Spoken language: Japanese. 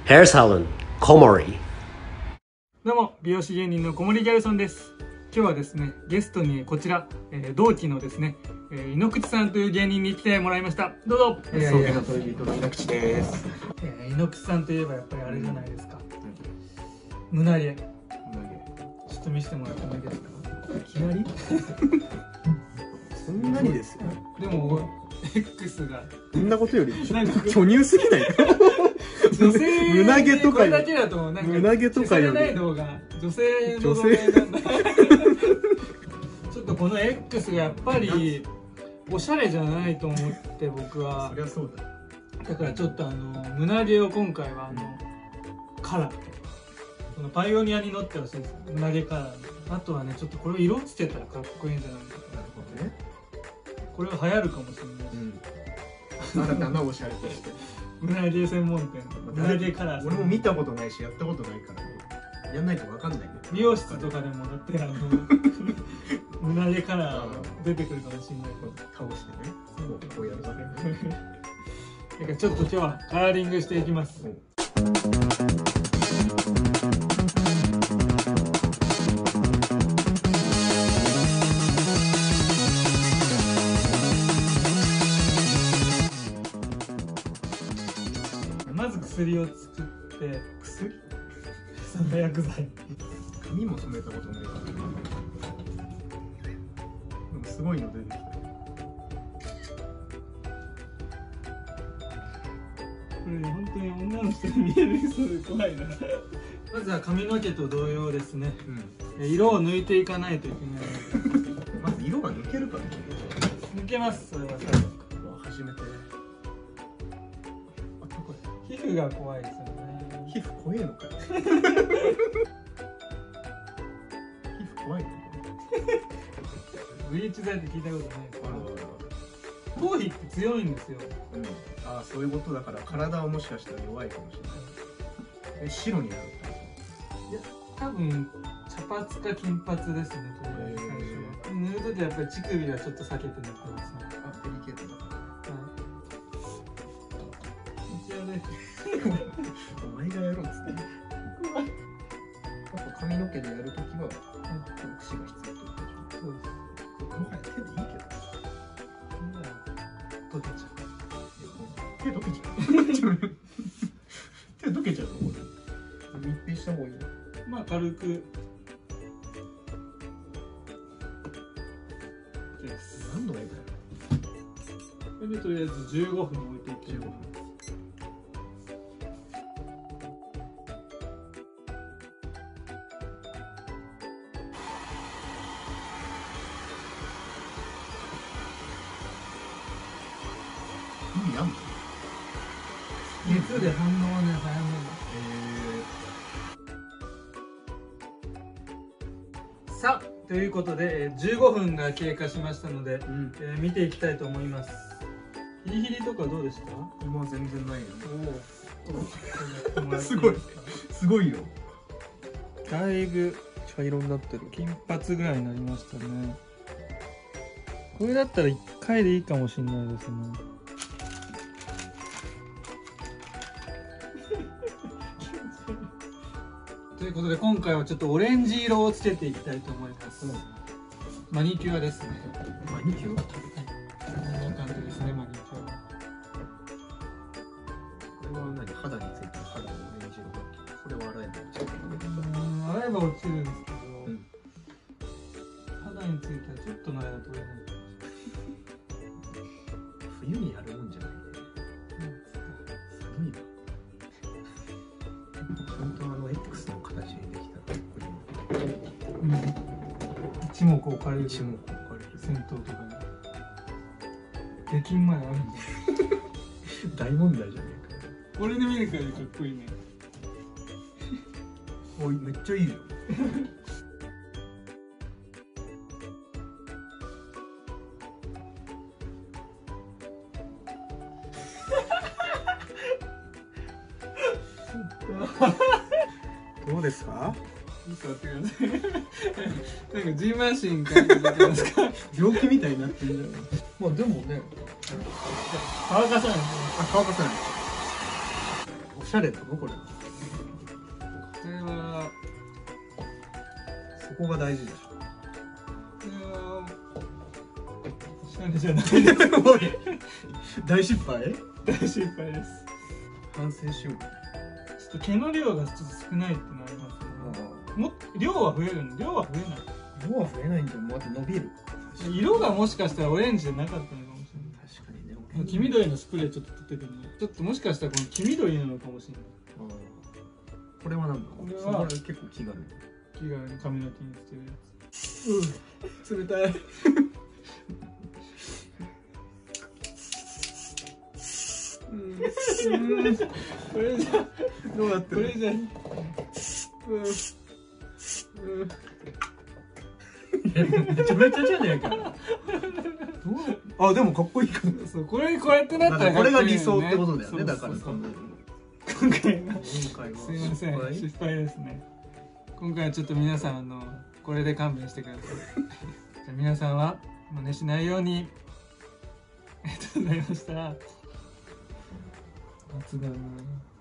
Hair Salon Komori。 どうも、美容師芸人の小森ギャルソンです。今日はですね、ゲストにこちら、同期のですね、井ノ口さんという芸人に来てもらいました。どうぞ。 送迎のトイレの井ノ口です。 井ノ口さんといえばやっぱりあれじゃないですか。胸毛。ちょっと見せてもらってもいいですか。 いきなりそんなにですよ。 でも X がそんなことより巨乳すぎない女性胸毛とかこれだけだとなんか胸毛とかよりない動画女性の動画なんだちょっとこの X がやっぱりおしゃれじゃないと思って僕は。 そりゃそうだ。 だからちょっと胸毛を今回はカラー、このパイオニアに乗ってほしいんですよ、胸毛カラー。あとはね、ちょっとこれを色つけたらかっこいいんじゃないかと。 なるほどね。 これは流行るかもしれないし、 新たなおしゃれとして胸毛専門店、胸毛カラー。 俺も見たことないしやったことないからやんないとわかんないね。 美容室とかでもだって胸毛カラー出てくるかもしれないけど、 倒してね、こうやるだけ。 だからちょっと今日はカラーリングしていきます。まず薬を作って、 薬？ その薬剤。 髪も染めたことないから。でもすごいの出てきた。 これ本当に女の人に見える人で怖いな。まずは髪の毛と同様ですね、色を抜いていかないといけない。 まず色が抜けるかね。 抜けます、それは最後。 初めて。 皮膚が怖いですよね。 皮膚怖いのかよ。皮膚怖いの。 ブリーチ剤って聞いたことないですか。頭皮って強いんですよ。 ああ、そういうことだから体はもしかしたら弱いかもしれない。白になる。 いや、多分茶髪か金髪ですね。とりあえず最初は。塗るときはやっぱり乳首はちょっと避けて塗ってますね。 あ、デリケートだから。お前がやろうっつって。あと髪の毛でやるときは、櫛が必要ってことでしょ。 そうです。 もはや手でいいけど。 溶けちゃう。 手溶けちゃう。手溶けちゃうのこれ。密閉した方がいいの。 まあ軽く。です。 何度がいいかよ。 これでとりあえず15分置いていって15分。熱で反応はね、早めに。さあ、ということで15分が経過しましたので、見ていきたいと思います。ヒリヒリとかどうでした？ 今は全然ないよ。 おお、 すごい、すごいよ。 だいぶ茶色になってる。 金髪ぐらいになりましたね。これだったら1回でいいかもしれないですね。ということで今回はちょっとオレンジ色をつけていきたいと思います。マニキュアですね。 マニキュア？ こんな感じですね、マニキュア。 これは何？肌についてる肌のオレンジ色だっけ？これは洗えば落ちる。 洗えば落ちるんですけど、肌についてはちょっとの間取れない。 冬にやるもんじゃないね。寒いな。ちゃんとX の形にできたら一目置かれる。 一目置かれる。 銭湯とかで。出禁まであるんだ。 大問題じゃねえか。 これで見るからかっこいいね。 おい、めっちゃいいよ。どうですか？ ちょっと待ってください。なんかジンマシン感じてますか？ 病気みたいになってるじゃん。まあでもね、 乾かさない。 あ、乾かさない。おしゃれだろこれ。 それはそこが大事でしおしゃれじゃないです。 ょ。おい、大失敗？ 大失敗です。 反省しようか。 ちょっと毛の量がちょっと少ないってなりますね。もっと量は増えるの？量は増えない。 色は増えないんだよ。また伸びる。 色がもしかしたらオレンジじゃなかったのかもしれない。 確かにね。 黄緑のスプレーちょっと取ってくるね。ちょっともしかしたらこの黄緑なのかもしれない。 これは何だ？ これは結構気軽に。 気軽に髪の毛にしてるやつ。冷たい。これじゃどうなってる？ これじゃめちゃめちゃじゃねえか。あ、でもかっこいいかも。 そう、これこうやってなったらこれが理想ってことだよね。だからそう今回今回はすいません、失敗ですね。今回はちょっと皆さんこれで勘弁してください。じゃあ皆さんは真似しないように。ありがとうございました。夏だな。